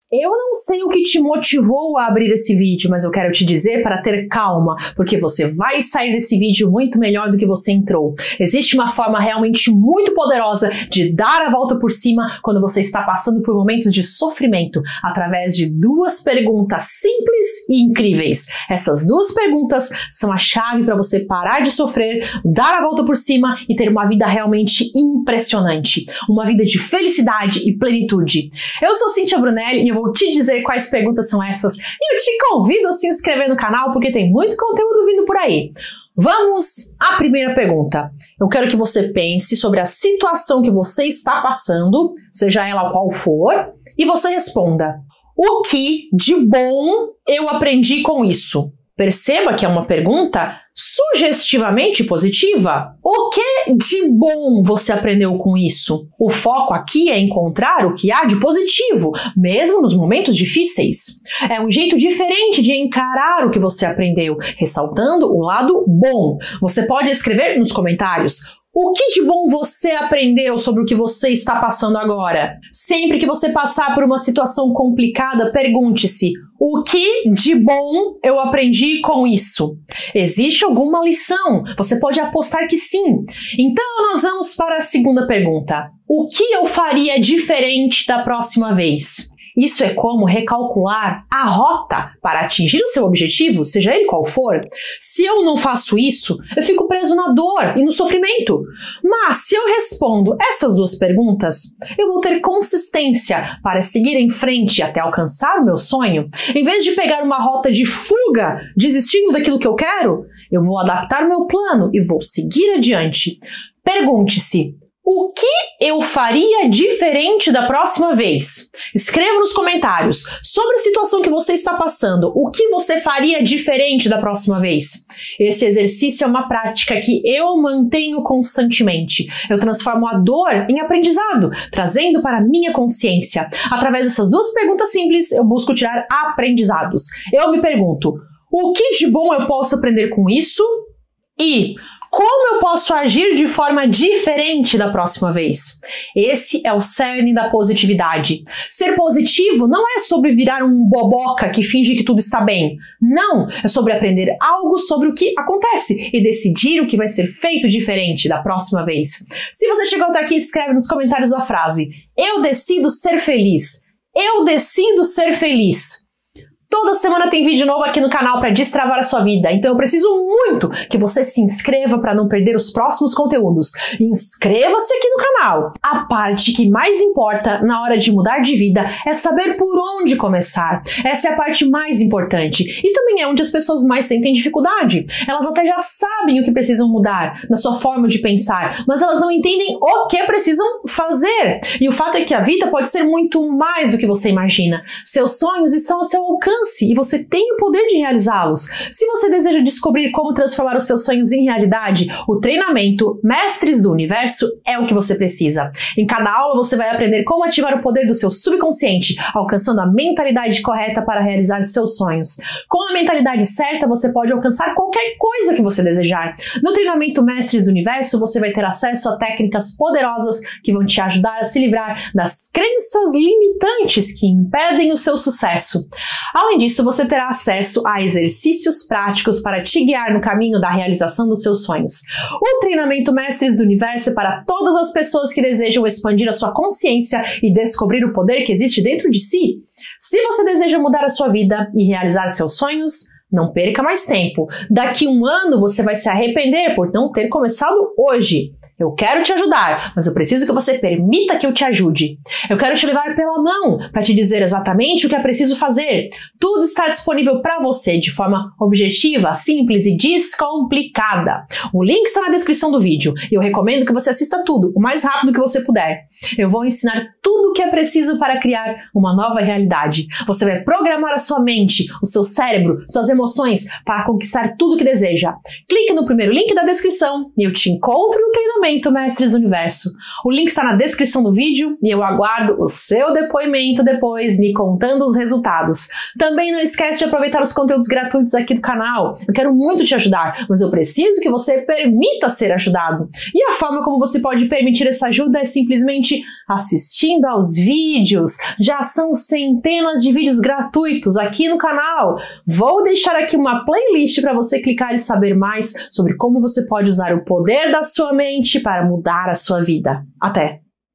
Eu não sei o que te motivou a abrir esse vídeo, mas eu quero te dizer para ter calma, porque você vai sair desse vídeo muito melhor do que você entrou. Existe uma forma realmente muito poderosa de dar a volta por cima quando você está passando por momentos de sofrimento, através de 2 perguntas simples e incríveis. Essas 2 perguntas são a chave para você parar de sofrer, dar a volta por cima e ter uma vida realmente impressionante. Uma vida de felicidade e plenitude. Eu sou Cíntia Brunelli e eu vou te dizer quais perguntas são essas e eu te convido a se inscrever no canal porque tem muito conteúdo vindo por aí. Vamos à primeira pergunta. Eu quero que você pense sobre a situação que você está passando, seja ela qual for, e você responda: o que de bom eu aprendi com isso? Perceba que é uma pergunta sugestivamente positiva. O que de bom você aprendeu com isso? O foco aqui é encontrar o que há de positivo, mesmo nos momentos difíceis. É um jeito diferente de encarar o que você aprendeu, ressaltando o lado bom. Você pode escrever nos comentários: o que de bom você aprendeu sobre o que você está passando agora? Sempre que você passar por uma situação complicada, pergunte-se: o que de bom eu aprendi com isso? Existe alguma lição? Você pode apostar que sim. Então nós vamos para a segunda pergunta. O que eu faria diferente da próxima vez? Isso é como recalcular a rota para atingir o seu objetivo, seja ele qual for. Se eu não faço isso, eu fico preso na dor e no sofrimento. Mas se eu respondo essas 2 perguntas, eu vou ter consistência para seguir em frente até alcançar o meu sonho. Em vez de pegar uma rota de fuga, desistindo daquilo que eu quero, eu vou adaptar o meu plano e vou seguir adiante. Pergunte-se: o que eu faria diferente da próxima vez? Escreva nos comentários sobre a situação que você está passando. O que você faria diferente da próxima vez? Esse exercício é uma prática que eu mantenho constantemente. Eu transformo a dor em aprendizado, trazendo para a minha consciência. Através dessas 2 perguntas simples, eu busco tirar aprendizados. Eu me pergunto: o que de bom eu posso aprender com isso? E como eu posso agir de forma diferente da próxima vez? Esse é o cerne da positividade. Ser positivo não é sobre virar um boboca que finge que tudo está bem. Não, é sobre aprender algo sobre o que acontece e decidir o que vai ser feito diferente da próxima vez. Se você chegou até aqui, escreve nos comentários a frase: eu decido ser feliz. Eu decido ser feliz. Toda semana tem vídeo novo aqui no canal para destravar a sua vida, então eu preciso muito que você se inscreva para não perder os próximos conteúdos. Inscreva-se aqui no canal! A parte que mais importa na hora de mudar de vida é saber por onde começar. Essa é a parte mais importante e também é onde as pessoas mais sentem dificuldade. Elas até já sabem o que precisam mudar na sua forma de pensar, mas elas não entendem o que precisam fazer. E o fato é que a vida pode ser muito mais do que você imagina. Seus sonhos estão ao seu alcance e você tem o poder de realizá-los. Se você deseja descobrir como transformar os seus sonhos em realidade, o treinamento Mestres do Universo é o que você precisa. Em cada aula você vai aprender como ativar o poder do seu subconsciente, alcançando a mentalidade correta para realizar seus sonhos. Com a mentalidade certa, você pode alcançar qualquer coisa que você desejar. No treinamento Mestres do Universo, você vai ter acesso a técnicas poderosas que vão te ajudar a se livrar das crenças limitantes que impedem o seu sucesso. Além disso, você terá acesso a exercícios práticos para te guiar no caminho da realização dos seus sonhos. O treinamento Mestres do Universo é para todas as pessoas que desejam expandir a sua consciência e descobrir o poder que existe dentro de si. Se você deseja mudar a sua vida e realizar seus sonhos, não perca mais tempo. Daqui 1 ano você vai se arrepender por não ter começado hoje. Eu quero te ajudar, mas eu preciso que você permita que eu te ajude. Eu quero te levar pela mão para te dizer exatamente o que é preciso fazer. Tudo está disponível para você de forma objetiva, simples e descomplicada. O link está na descrição do vídeo e eu recomendo que você assista tudo o mais rápido que você puder. Eu vou ensinar tudo o que é preciso para criar uma nova realidade. Você vai programar a sua mente, o seu cérebro, suas emoções para conquistar tudo que deseja. Clique no primeiro link da descrição e eu te encontro no treinamento Mestres do Universo. O link está na descrição do vídeo e eu aguardo o seu depoimento depois, me contando os resultados. Também não esquece de aproveitar os conteúdos gratuitos aqui do canal. Eu quero muito te ajudar, mas eu preciso que você permita ser ajudado. E a forma como você pode permitir essa ajuda é simplesmente assistindo aos vídeos. Já são centenas de vídeos gratuitos aqui no canal. Vou deixar aqui uma playlist para você clicar e saber mais sobre como você pode usar o poder da sua mente para mudar a sua vida. Até!